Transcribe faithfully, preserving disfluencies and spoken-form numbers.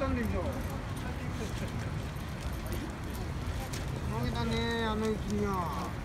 たんでしょ。負けたね、あの雪には。